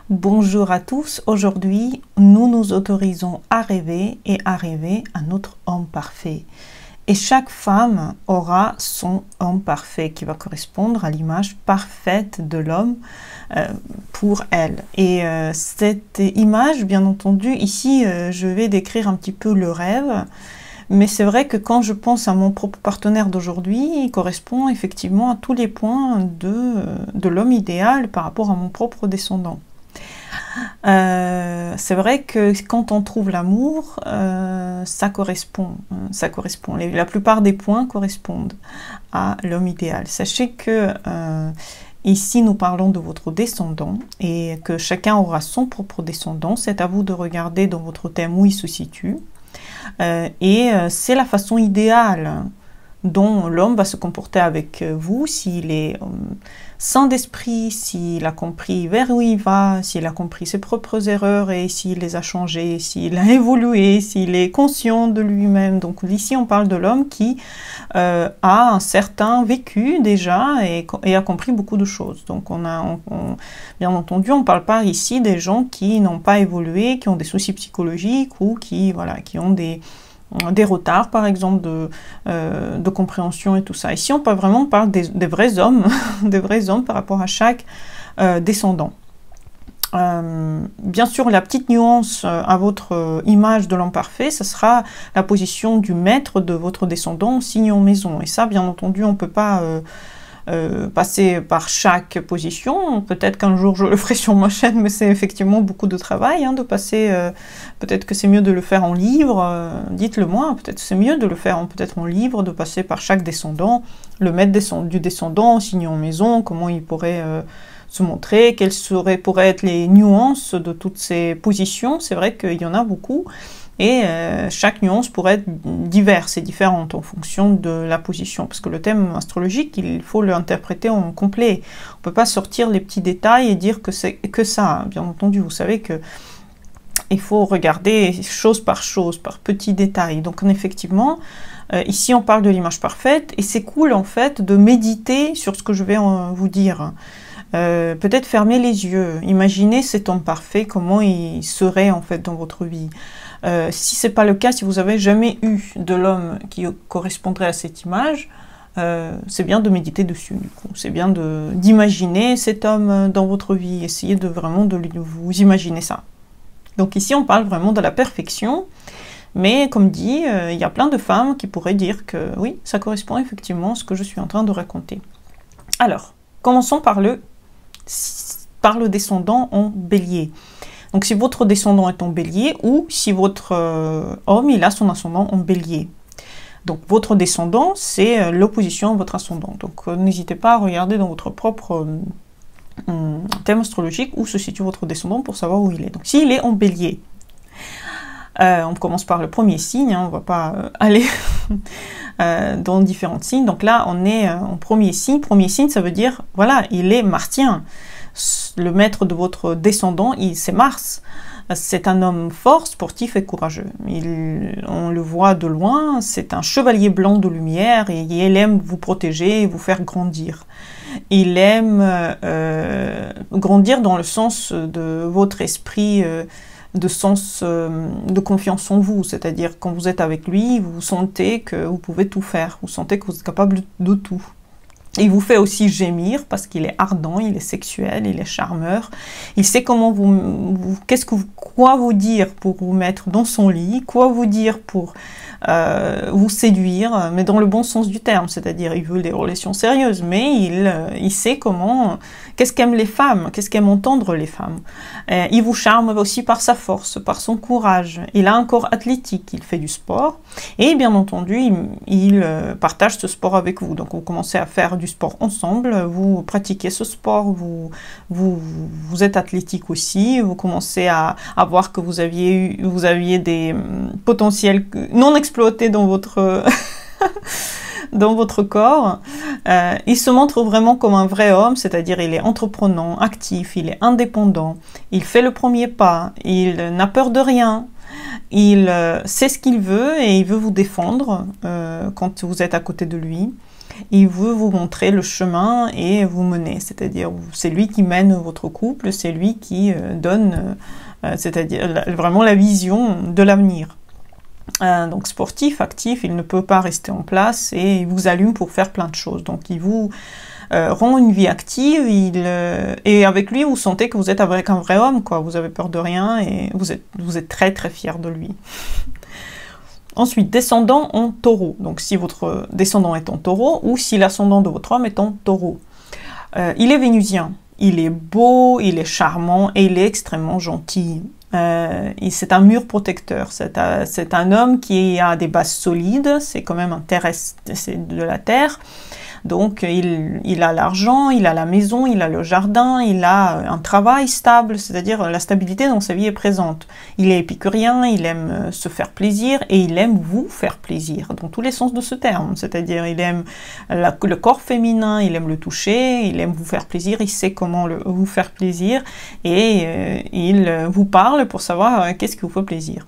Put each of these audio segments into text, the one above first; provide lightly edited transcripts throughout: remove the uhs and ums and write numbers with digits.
Bonjour à tous, aujourd'hui nous nous autorisons à rêver et à rêver à notre homme parfait. Et chaque femme aura son homme parfait qui va correspondre à l'image parfaite de l'homme pour elle. Et cette image, bien entendu, ici je vais décrire un petit peu le rêve. Mais c'est vrai que quand je pense à mon propre partenaire d'aujourd'hui, il correspond effectivement à tous les points de l'homme idéal par rapport à mon propre descendant. C'est vrai que quand on trouve l'amour, ça correspond. La plupart des points correspondent à l'homme idéal. Sachez que ici nous parlons de votre descendant et que chacun aura son propre descendant. C'est à vous de regarder dans votre thème où il se situe. C'est la façon idéale dont l'homme va se comporter avec vous, s'il est sain d'esprit, s'il a compris vers où il va, s'il a compris ses propres erreurs et s'il les a changées, s'il a évolué, s'il est conscient de lui-même. Donc ici on parle de l'homme qui a un certain vécu déjà et a compris beaucoup de choses. Donc bien entendu on ne parle pas ici des gens qui n'ont pas évolué, qui ont des soucis psychologiques ou qui ont des retards par exemple de compréhension et tout ça. Ici on peut vraiment parler des vrais hommes, des vrais hommes par rapport à chaque descendant. Bien sûr la petite nuance à votre image de l'homme parfait, ce sera la position du maître de votre descendant signe en maison. Et ça bien entendu on ne peut pas passer par chaque position. Peut-être qu'un jour je le ferai sur ma chaîne, mais c'est effectivement beaucoup de travail de passer. Peut-être que c'est mieux de le faire en livre. Dites-le moi. Peut-être c'est mieux de le faire en livre, de passer par chaque descendant, le maître du descendant, signe en maison, comment il pourrait se montrer, quelles pourraient être les nuances de toutes ces positions. C'est vrai qu'il y en a beaucoup. Et chaque nuance pourrait être diverse et différente en fonction de la position. Parce que le thème astrologique, il faut l'interpréter en complet. On ne peut pas sortir les petits détails et dire que c'est que ça. Bien entendu, vous savez que il faut regarder chose, par petits détails. Donc effectivement, ici on parle de l'image parfaite. Et c'est cool en fait de méditer sur ce que je vais vous dire. Peut-être fermer les yeux. Imaginez cet homme parfait, comment il serait en fait dans votre vie. Si ce n'est pas le cas, si vous n'avez jamais eu de l'homme qui correspondrait à cette image, c'est bien de méditer dessus. C'est bien d'imaginer cet homme dans votre vie. Essayez vraiment de vous imaginer ça. Donc ici, on parle vraiment de la perfection. Mais comme dit, il y a plein de femmes qui pourraient dire que oui, ça correspond effectivement à ce que je suis en train de raconter. Alors, commençons par le descendant en bélier. Donc si votre descendant est en bélier ou si votre homme il a son ascendant en bélier. Donc votre descendant c'est l'opposition à votre ascendant. Donc n'hésitez pas à regarder dans votre propre thème astrologique où se situe votre descendant pour savoir où il est. Donc s'il est en bélier, on commence par le premier signe, on ne va pas aller dans différents signes. Donc là on est en premier signe. Premier signe ça veut dire voilà il est martien. Le maître de votre descendant, c'est Mars. C'est un homme fort, sportif et courageux. On le voit de loin, c'est un chevalier blanc de lumière et il aime vous protéger et vous faire grandir. Il aime grandir dans le sens de votre esprit, de confiance en vous. C'est-à-dire quand vous êtes avec lui, vous sentez que vous pouvez tout faire. Vous sentez que vous êtes capable de tout. Il vous fait aussi gémir parce qu'il est ardent, il est sexuel, il est charmeur. Il sait comment quoi vous dire pour vous mettre dans son lit, quoi vous dire pour vous séduire, mais dans le bon sens du terme. C'est-à-dire, il veut des relations sérieuses, mais il sait qu'est-ce qu'aiment les femmes, qu'est-ce qu'aiment entendre les femmes. Il vous charme aussi par sa force, par son courage. Il a un corps athlétique, il fait du sport. Et bien entendu, il partage ce sport avec vous. Donc, vous commencez à faire du sport ensemble, vous pratiquez ce sport, vous êtes athlétique aussi, vous commencez à voir que vous aviez des potentiels non exploités dans votre dans votre corps. Il se montre vraiment comme un vrai homme, c'est-à-dire il est entreprenant, actif, il est indépendant, il fait le premier pas, il n'a peur de rien, il sait ce qu'il veut et il veut vous défendre quand vous êtes à côté de lui. Il veut vous montrer le chemin et vous mener, c'est-à-dire c'est lui qui mène votre couple, c'est lui qui donne, c'est-à-dire vraiment la vision de l'avenir. Donc sportif, actif, il ne peut pas rester en place et il vous allume pour faire plein de choses. Donc il vous rend une vie active, et avec lui vous sentez que vous êtes avec un vrai homme, quoi. Vous avez peur de rien et vous êtes très très fier de lui. Ensuite, descendant en taureau. Donc si votre descendant est en taureau ou si l'ascendant de votre homme est en taureau. Il est vénusien, il est beau, il est charmant et il est extrêmement gentil. C'est un mur protecteur, c'est un homme qui a des bases solides, c'est quand même un terrestre, c'est de la terre. Donc il a l'argent, il a la maison, il a le jardin, il a un travail stable, c'est-à-dire la stabilité dans sa vie est présente. Il est épicurien, il aime se faire plaisir et il aime vous faire plaisir, dans tous les sens de ce terme. C'est-à-dire il aime le corps féminin, il aime le toucher, il aime vous faire plaisir, il sait comment vous faire plaisir et il vous parle pour savoir qu'est-ce qui vous fait plaisir.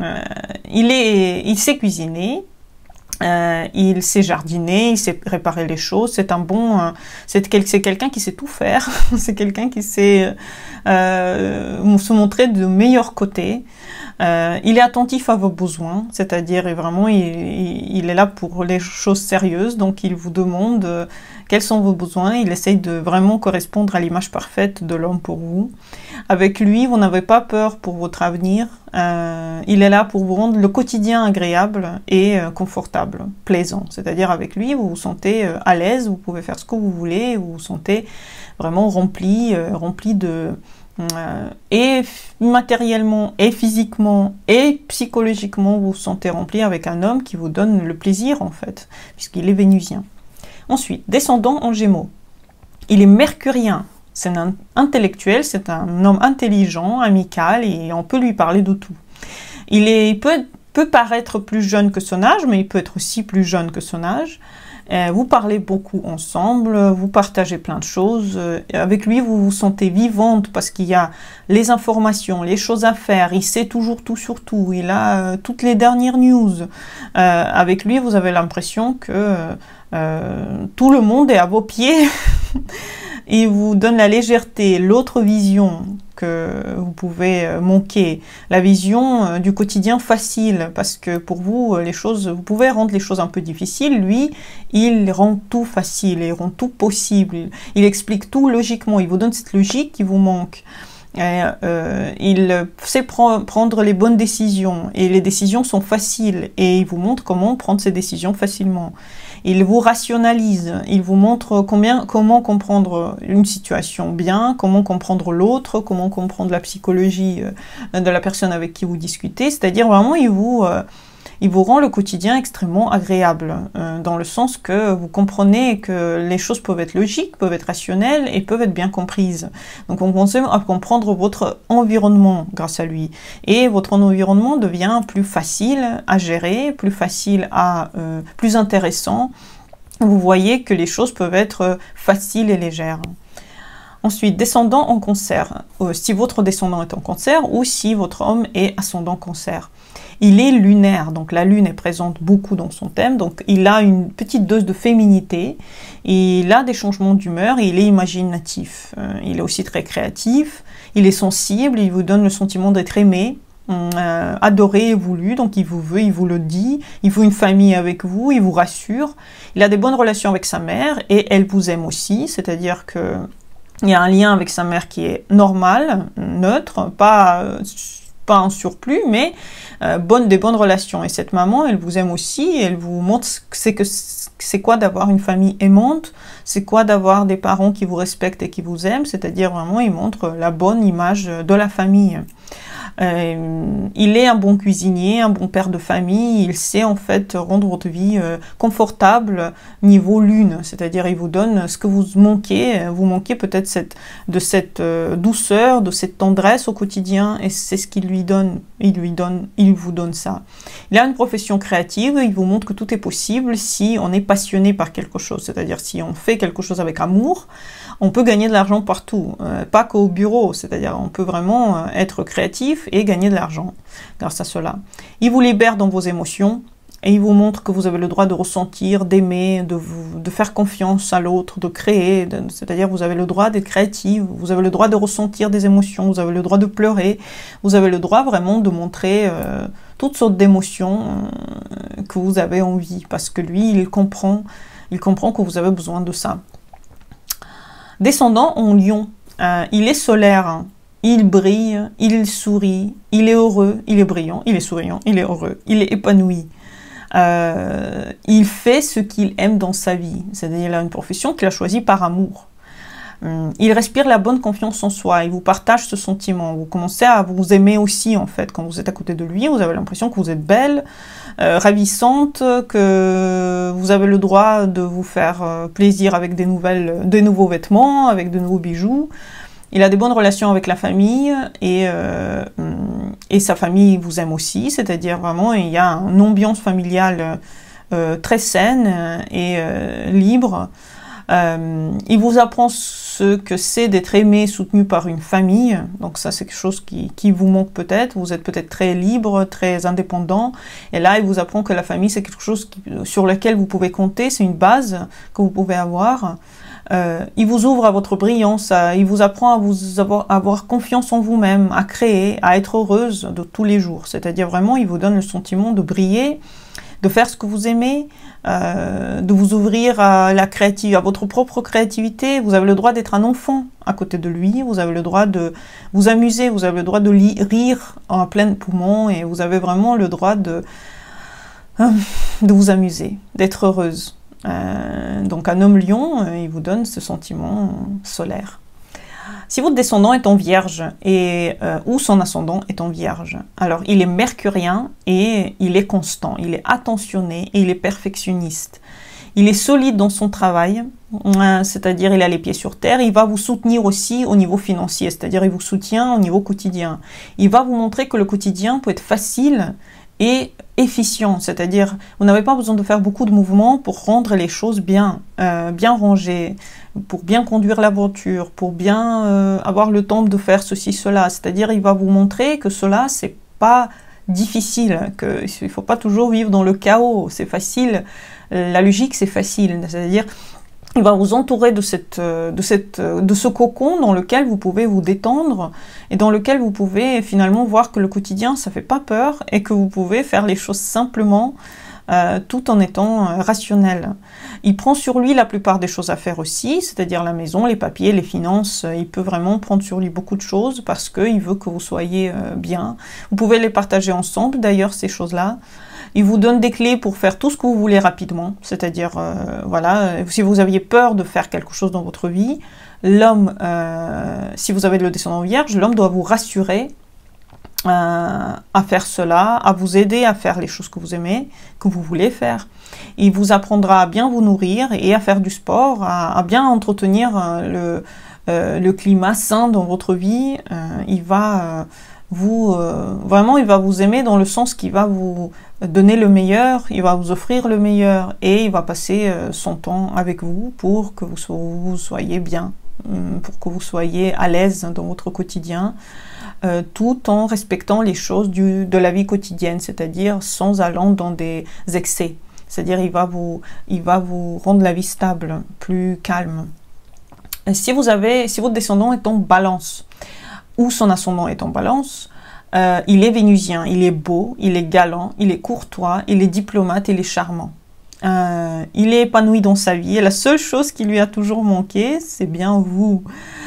Il sait cuisiner. Il sait jardiner, il sait réparer les choses, c'est quelqu'un qui sait tout faire, c'est quelqu'un qui sait se montrer de meilleurs côtés. Il est attentif à vos besoins, c'est-à-dire vraiment il est là pour les choses sérieuses, donc il vous demande quels sont vos besoins, il essaye de vraiment correspondre à l'image parfaite de l'homme pour vous. Avec lui, vous n'avez pas peur pour votre avenir, il est là pour vous rendre le quotidien agréable et confortable, plaisant, c'est-à-dire avec lui vous vous sentez à l'aise, vous pouvez faire ce que vous voulez, vous vous sentez vraiment rempli de... et matériellement, et physiquement, et psychologiquement, vous vous sentez rempli avec un homme qui vous donne le plaisir, en fait, puisqu'il est vénusien. Ensuite, descendant en Gémeaux. Il est mercurien, c'est un intellectuel, c'est un homme intelligent, amical, et on peut lui parler de tout. Il peut paraître plus jeune que son âge, mais il peut être aussi plus jeune que son âge. Vous parlez beaucoup ensemble, vous partagez plein de choses. Avec lui, vous vous sentez vivante parce qu'il y a les informations, les choses à faire. Il sait toujours tout sur tout. Il a toutes les dernières news. Avec lui, vous avez l'impression que tout le monde est à vos pieds. Il vous donne la légèreté, l'autre vision que vous pouvez manquer, la vision du quotidien facile, parce que pour vous, vous pouvez rendre les choses un peu difficiles, lui, il rend tout facile, il rend tout possible, il explique tout logiquement, il vous donne cette logique qui vous manque. Il sait prendre les bonnes décisions, et les décisions sont faciles, et il vous montre comment prendre ces décisions facilement. Il vous rationalise, il vous montre comment comprendre une situation bien, comment comprendre l'autre, comment comprendre la psychologie de la personne avec qui vous discutez. C'est-à-dire vraiment, il vous rend le quotidien extrêmement agréable, dans le sens que vous comprenez que les choses peuvent être logiques, peuvent être rationnelles et peuvent être bien comprises. Donc on commence à comprendre votre environnement grâce à lui. Et votre environnement devient plus facile à gérer, plus intéressant. Vous voyez que les choses peuvent être faciles et légères. Ensuite, descendant en Cancer. Si votre descendant est en Cancer ou si votre homme est ascendant Cancer. Il est lunaire, donc la lune est présente beaucoup dans son thème, donc il a une petite dose de féminité, il a des changements d'humeur et il est imaginatif. Il est aussi très créatif, il est sensible, il vous donne le sentiment d'être aimé, adoré et voulu, donc il vous veut, il vous le dit, il veut une famille avec vous, il vous rassure, il a des bonnes relations avec sa mère et elle vous aime aussi, c'est-à-dire que il y a un lien avec sa mère qui est normal, neutre, pas un surplus, mais des bonnes relations. Et cette maman, elle vous aime aussi, elle vous montre c'est quoi d'avoir une famille aimante, c'est quoi d'avoir des parents qui vous respectent et qui vous aiment, c'est-à-dire vraiment, il montre la bonne image de la famille. Il est un bon cuisinier, un bon père de famille, il sait en fait rendre votre vie confortable niveau lune, c'est-à-dire il vous donne ce que vous manquez peut-être de cette douceur, de cette tendresse au quotidien, et c'est ce qu'il lui donne, il vous donne ça. Il a une profession créative, il vous montre que tout est possible si on est passionné par quelque chose, c'est-à-dire si on fait quelque chose avec amour, on peut gagner de l'argent partout, pas qu'au bureau, c'est-à-dire on peut vraiment être créatif et gagner de l'argent grâce à cela. Il vous libère dans vos émotions Et il vous montre que vous avez le droit de ressentir, d'aimer, de faire confiance à l'autre, de créer. C'est-à-dire vous avez le droit d'être créative, vous avez le droit de ressentir des émotions, vous avez le droit de pleurer, vous avez le droit vraiment de montrer toutes sortes d'émotions que vous avez envie. Parce que lui, il comprend que vous avez besoin de ça. Descendant en Lion, il est solaire, hein. Il brille, il sourit, il est heureux, il est brillant, il est souriant, il est heureux, il est épanoui. Il fait ce qu'il aime dans sa vie, c'est-à-dire il a une profession qu'il a choisie par amour. Il respire la bonne confiance en soi, il vous partage ce sentiment, vous commencez à vous aimer aussi en fait, quand vous êtes à côté de lui, vous avez l'impression que vous êtes belle, ravissante, que vous avez le droit de vous faire plaisir avec des nouveaux vêtements, avec de nouveaux bijoux. Il a des bonnes relations avec la famille et sa famille vous aime aussi, c'est-à-dire vraiment il y a une ambiance familiale très saine et libre. Il vous apprend ce que c'est d'être aimé, soutenu par une famille, donc ça c'est quelque chose qui vous manque peut-être, vous êtes peut-être très libre, très indépendant, et là il vous apprend que la famille c'est quelque chose sur lequel vous pouvez compter, c'est une base que vous pouvez avoir. Il vous ouvre à votre brillance, il vous apprend à avoir confiance en vous-même, à créer, à être heureuse de tous les jours. C'est-à-dire vraiment, il vous donne le sentiment de briller, de faire ce que vous aimez, de vous ouvrir à à votre propre créativité. Vous avez le droit d'être un enfant à côté de lui, vous avez le droit de vous amuser, vous avez le droit de rire en plein poumon et vous avez vraiment le droit de vous amuser, d'être heureuse. Donc un homme lion, il vous donne ce sentiment solaire. Si votre descendant est en Vierge ou son ascendant est en Vierge, alors il est mercurien et il est constant, il est attentionné et il est perfectionniste. Il est solide dans son travail, c'est-à-dire il a les pieds sur terre, il va vous soutenir aussi au niveau financier, c'est-à-dire il vous soutient au niveau quotidien. Il va vous montrer que le quotidien peut être facile et efficient, c'est-à-dire vous n'avez pas besoin de faire beaucoup de mouvements pour rendre les choses bien rangées, pour bien conduire la voiture, pour bien avoir le temps de faire ceci, cela, c'est-à-dire il va vous montrer que cela c'est pas difficile, qu'il ne faut pas toujours vivre dans le chaos, c'est facile, la logique c'est facile, c'est-à-dire il va vous entourer de ce cocon dans lequel vous pouvez vous détendre et dans lequel vous pouvez finalement voir que le quotidien, ça fait pas peur et que vous pouvez faire les choses simplement tout en étant rationnel. Il prend sur lui la plupart des choses à faire aussi, c'est-à-dire la maison, les papiers, les finances. Il peut vraiment prendre sur lui beaucoup de choses parce qu'il veut que vous soyez bien. Vous pouvez les partager ensemble d'ailleurs, ces choses-là. Il vous donne des clés pour faire tout ce que vous voulez rapidement, c'est-à-dire, voilà, si vous aviez peur de faire quelque chose dans votre vie, l'homme, si vous avez le descendant vierge, l'homme doit vous rassurer à faire cela, à vous aider à faire les choses que vous aimez, que vous voulez faire. Il vous apprendra à bien vous nourrir et à faire du sport, à bien entretenir le climat sain dans votre vie. Il va... vraiment, il va vous aimer dans le sens qu'il va vous donner le meilleur, il va vous offrir le meilleur et il va passer son temps avec vous pour que vous soyez bien, pour que vous soyez à l'aise dans votre quotidien, tout en respectant les choses de la vie quotidienne, c'est-à-dire sans allant dans des excès. C'est-à-dire il va vous rendre la vie stable, plus calme. Et si votre descendant est en Balance, ou son ascendant est en Balance, il est vénusien, il est beau, il est galant, il est courtois, il est diplomate, il est charmant. Il est épanoui dans sa vie et la seule chose qui lui a toujours manqué, c'est bien vous.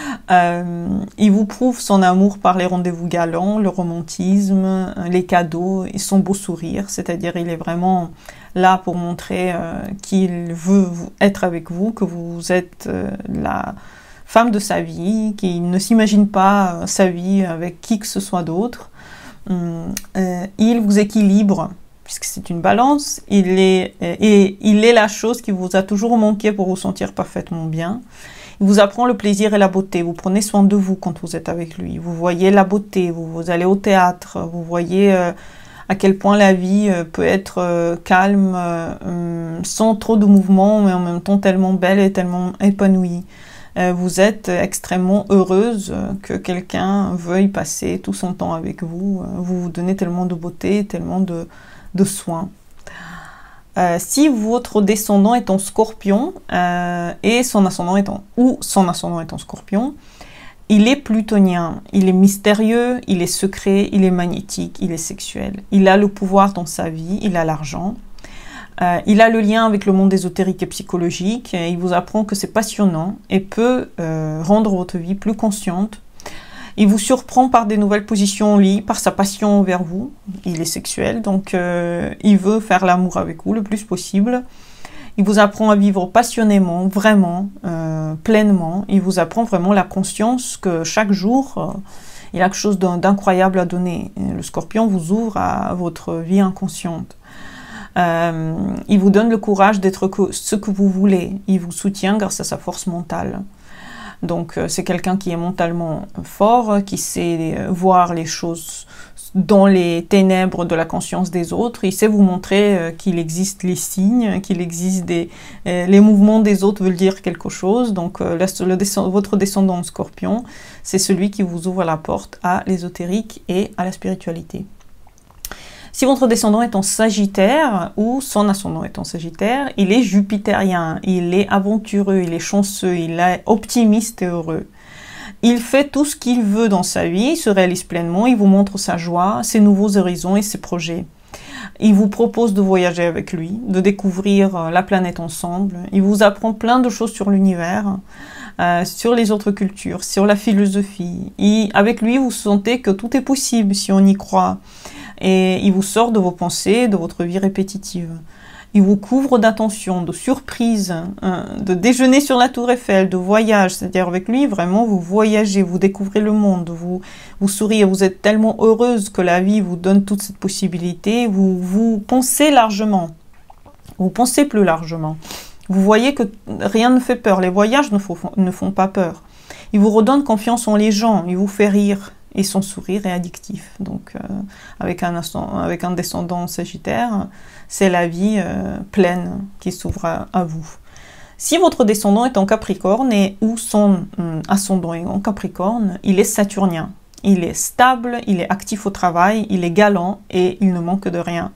Il vous prouve son amour par les rendez-vous galants, le romantisme, les cadeaux et son beau sourire. C'est-à-dire il est vraiment là pour montrer qu'il veut être avec vous, que vous êtes la femme de sa vie, qu'il ne s'imagine pas sa vie avec qui que ce soit d'autre. Il vous équilibre, puisque c'est une Balance, il est la chose qui vous a toujours manqué pour vous sentir parfaitement bien. Il vous apprend le plaisir et la beauté, vous prenez soin de vous quand vous êtes avec lui, vous voyez la beauté, vous allez au théâtre, vous voyez à quel point la vie peut être calme, sans trop de mouvements, mais en même temps tellement belle et tellement épanouie. Vous êtes extrêmement heureuse que quelqu'un veuille passer tout son temps avec vous. Vous vous donnez tellement de beauté, tellement de soins. Si votre descendant est en Scorpion et son ascendant est en Scorpion, il est plutonien, il est mystérieux, il est secret, il est magnétique, il est sexuel. Il a le pouvoir dans sa vie, il a l'argent. Il a le lien avec le monde ésotérique et psychologique. Il vous apprend que c'est passionnant et peut rendre votre vie plus consciente. Il vous surprend par des nouvelles positions au lit, par sa passion envers vous. Il est sexuel, donc il veut faire l'amour avec vous le plus possible. Il vous apprend à vivre passionnément, vraiment, pleinement. Il vous apprend vraiment la conscience que chaque jour, il y a quelque chose d'incroyable à donner. Le Scorpion vous ouvre à votre vie inconsciente. Il vous donne le courage d'être ce que vous voulez. Il vous soutient grâce à sa force mentale. Donc c'est quelqu'un qui est mentalement fort, qui sait voir les choses dans les ténèbres de la conscience des autres. Il sait vous montrer qu'il existe les signes, qu'il existe les mouvements des autres veulent dire quelque chose. Donc votre descendant en Scorpion, c'est celui qui vous ouvre la porte à l'ésotérique et à la spiritualité. Si votre descendant est en Sagittaire ou son ascendant est en Sagittaire, il est jupitérien, il est aventureux, il est chanceux, il est optimiste et heureux. Il fait tout ce qu'il veut dans sa vie, il se réalise pleinement, il vous montre sa joie, ses nouveaux horizons et ses projets. Il vous propose de voyager avec lui, de découvrir la planète ensemble. Il vous apprend plein de choses sur l'univers, sur les autres cultures, sur la philosophie. Avec lui, vous sentez que tout est possible si on y croit. Et il vous sort de vos pensées, de votre vie répétitive. Il vous couvre d'attention, de surprises, de déjeuner sur la Tour Eiffel, de voyage. C'est-à-dire avec lui, vraiment, vous voyagez, vous découvrez le monde, vous souriez, vous êtes tellement heureuse que la vie vous donne toute cette possibilité. Vous pensez largement, vous pensez plus largement. Vous voyez que rien ne fait peur, les voyages ne font pas peur. Il vous redonne confiance en les gens, il vous fait rire. Et son sourire est addictif. Donc, avec un descendant Sagittaire, c'est la vie pleine qui s'ouvre à vous. Si votre descendant est en Capricorne ou son ascendant est en Capricorne, il est saturnien. Il est stable, il est actif au travail, il est galant et il ne manque de rien.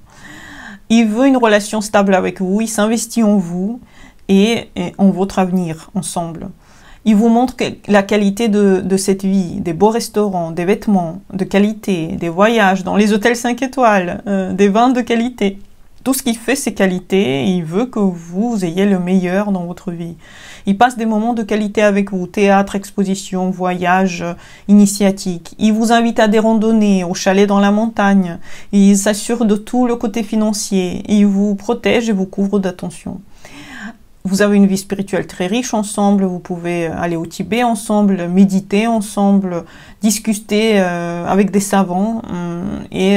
Il veut une relation stable avec vous, il s'investit en vous et en votre avenir ensemble. Il vous montre la qualité de cette vie, des beaux restaurants, des vêtements de qualité, des voyages dans les hôtels 5 étoiles, des vins de qualité. Tout ce qu'il fait, c'est qualité et il veut que vous ayez le meilleur dans votre vie. Il passe des moments de qualité avec vous, théâtre, exposition, voyage, initiatique. Il vous invite à des randonnées, au chalet dans la montagne. Il s'assure de tout le côté financier. Il vous protège et vous couvre d'attention. Vous avez une vie spirituelle très riche ensemble, vous pouvez aller au Tibet ensemble, méditer ensemble, discuter avec des savants et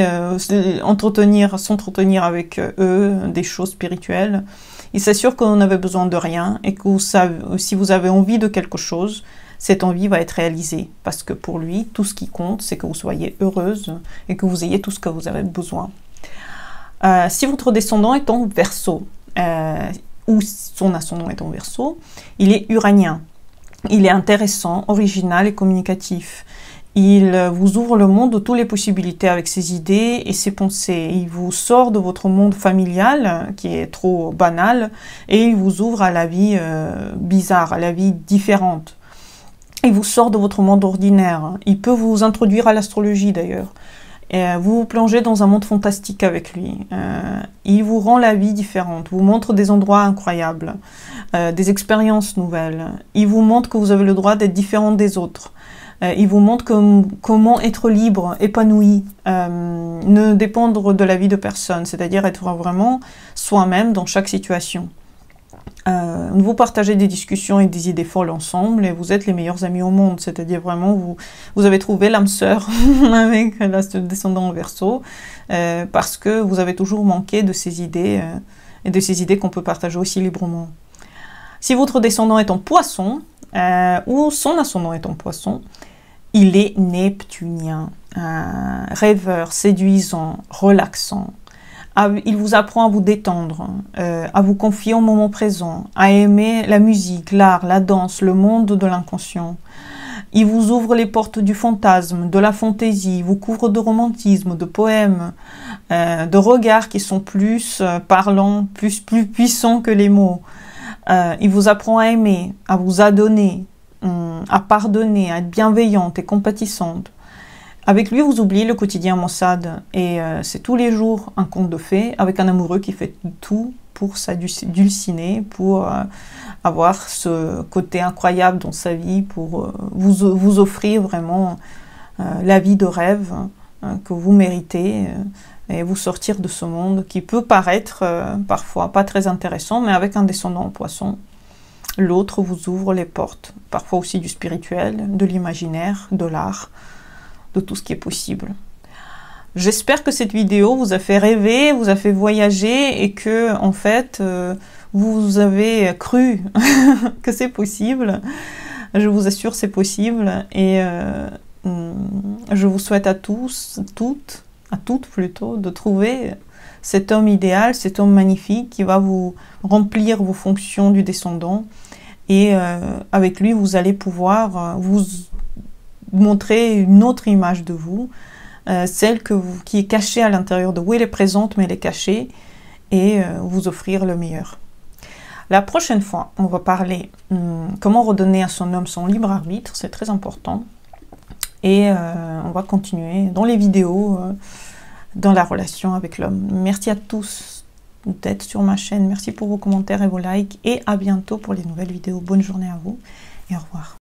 s'entretenir avec eux des choses spirituelles. Il s'assure qu'on n'avait besoin de rien et que si vous avez envie de quelque chose, cette envie va être réalisée. Parce que pour lui, tout ce qui compte, c'est que vous soyez heureuse et que vous ayez tout ce que vous avez besoin. Si votre descendant est en Verseau, ou son ascendant est en Verseau, il est uranien. Il est intéressant, original et communicatif. Il vous ouvre le monde de toutes les possibilités avec ses idées et ses pensées. Il vous sort de votre monde familial, qui est trop banal, et il vous ouvre à la vie bizarre, à la vie différente. Il vous sort de votre monde ordinaire. Il peut vous introduire à l'astrologie d'ailleurs. Vous vous plongez dans un monde fantastique avec lui. Il vous rend la vie différente, vous montre des endroits incroyables, des expériences nouvelles. Il vous montre que vous avez le droit d'être différent des autres. Il vous montre comment être libre, épanoui, ne dépendre de la vie de personne, c'est-à-dire être vraiment soi-même dans chaque situation. Vous partagez des discussions et des idées folles ensemble et vous êtes les meilleurs amis au monde, c'est-à-dire vraiment vous avez trouvé l'âme sœur avec le descendant en Verseau parce que vous avez toujours manqué de ces idées et de ces idées qu'on peut partager aussi librement. Si votre descendant est en Poisson ou son ascendant est en Poisson, il est neptunien, rêveur, séduisant, relaxant. Il vous apprend à vous détendre, à vous confier au moment présent, à aimer la musique, l'art, la danse, le monde de l'inconscient. Il vous ouvre les portes du fantasme, de la fantaisie, il vous couvre de romantisme, de poèmes, de regards qui sont plus parlants, plus puissants que les mots. Il vous apprend à aimer, à vous adonner, à pardonner, à être bienveillante et compatissante. Avec lui, vous oubliez le quotidien maussade et c'est tous les jours un conte de fées avec un amoureux qui fait tout pour s'adulciner, pour avoir ce côté incroyable dans sa vie, pour vous offrir vraiment la vie de rêve que vous méritez et vous sortir de ce monde qui peut paraître parfois pas très intéressant, mais avec un descendant en poisson, l'autre vous ouvre les portes, parfois aussi du spirituel, de l'imaginaire, de l'art, de tout ce qui est possible. J'espère que cette vidéo vous a fait rêver, vous a fait voyager et que, en fait, vous avez cru que c'est possible. Je vous assure, c'est possible. Et je vous souhaite à tous, à toutes plutôt, de trouver cet homme idéal, cet homme magnifique qui va vous remplir vos fonctions du descendant. Et avec lui, vous allez pouvoir vous montrer une autre image de vous, celle qui est cachée à l'intérieur de vous. Elle est présente, mais elle est cachée, et vous offrir le meilleur. La prochaine fois, on va parler comment redonner à son homme son libre arbitre, c'est très important. Et on va continuer dans les vidéos, dans la relation avec l'homme. Merci à tous d'être sur ma chaîne. Merci pour vos commentaires et vos likes. Et à bientôt pour les nouvelles vidéos. Bonne journée à vous et au revoir.